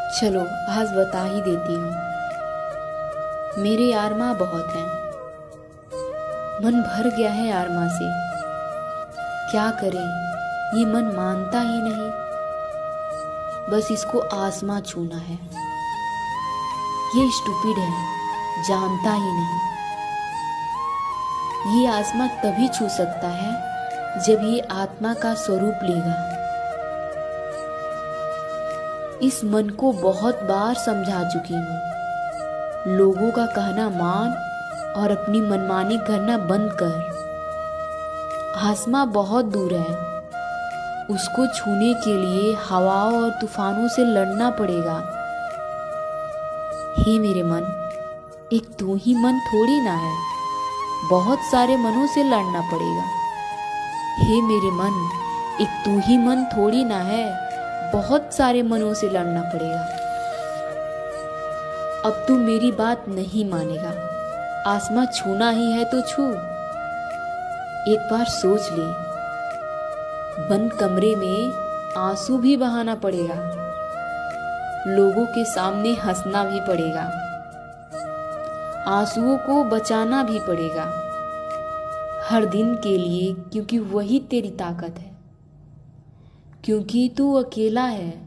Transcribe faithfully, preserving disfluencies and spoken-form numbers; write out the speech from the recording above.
चलो आज बता ही देती हूँ। मेरे यारमा बहुत हैं, मन भर गया है यारमा से। क्या करें, ये मन मानता ही नहीं। बस इसको आसमां छूना है। ये स्टूपिड है, जानता ही नहीं। ये आसमां तभी छू सकता है जब ये आत्मा का स्वरूप लेगा। इस मन को बहुत बार समझा चुकी हूँ। लोगों का कहना मान और अपनी मनमानी करना बंद कर। आसमां बहुत दूर है, उसको छूने के लिए हवाओं और तूफानों से लड़ना पड़ेगा। हे मेरे मन, एक तू ही मन थोड़ी ना है, बहुत सारे मनों से लड़ना पड़ेगा। हे मेरे मन, एक तू ही मन थोड़ी ना है, बहुत सारे मनों से लड़ना पड़ेगा। अब तू मेरी बात नहीं मानेगा, आसमां छूना ही है तो छू। एक बार सोच ले, बंद कमरे में आंसू भी बहाना पड़ेगा, लोगों के सामने हंसना भी पड़ेगा, आंसुओं को बचाना भी पड़ेगा हर दिन के लिए, क्योंकि वही तेरी ताकत है, क्योंकि तू अकेला है।